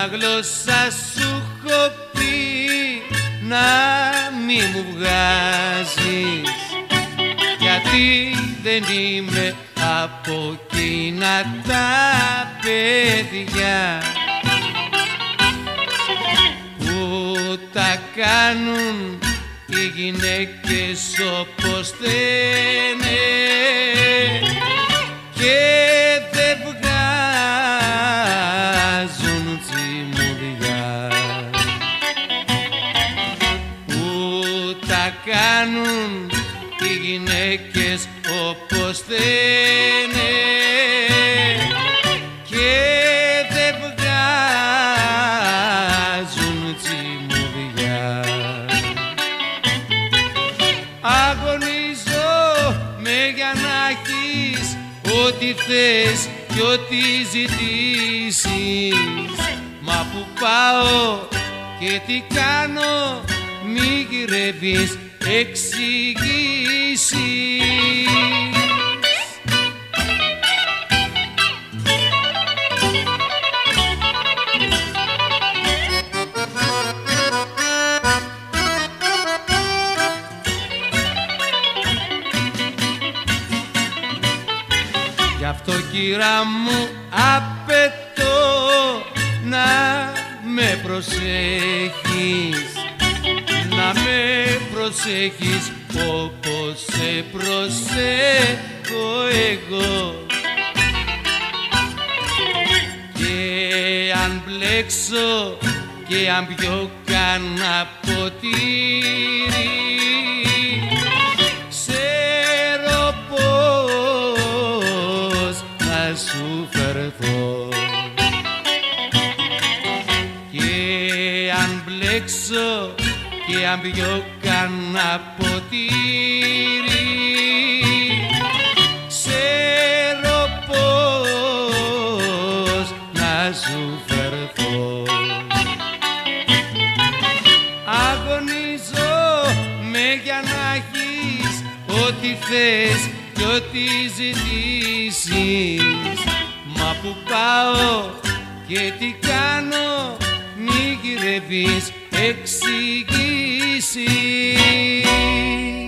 μια γλώσσα σου έχω πει να μη μου βγάζεις, γιατί δεν είμαι από εκείνα τα παιδιά που τα κάνουν οι γυναίκες όπως θένε και δεν βγάζουν τσιμουδιά, που τα κάνουν οι γυναίκες όπως θένε και δεν βγάζουν τσιμουδιά. Αγωνίζω με για να έχεις ό,τι θες κι ό,τι ζητήσεις, μα που πάω και τι κάνω μη γυρεύεις εξηγήσεις. Γι' αυτό κύρα μου απαιτώ να με προσέχεις, να με προσέχεις όπως σε προσέχω εγώ, και αν μπλέξω και αν πιω κανένα ποτήρι, ξέρω πως θα σου φερθώ, και αν μπλέξω και αν πιω κανένα ποτήρι, ξέρω πως να σου φερθώ. Αγωνίζω με για να έχεις ό,τι θες κι ό,τι ζητήσεις, μα που πάω και τι κάνω μη γυρεύεις εξηγήσεις.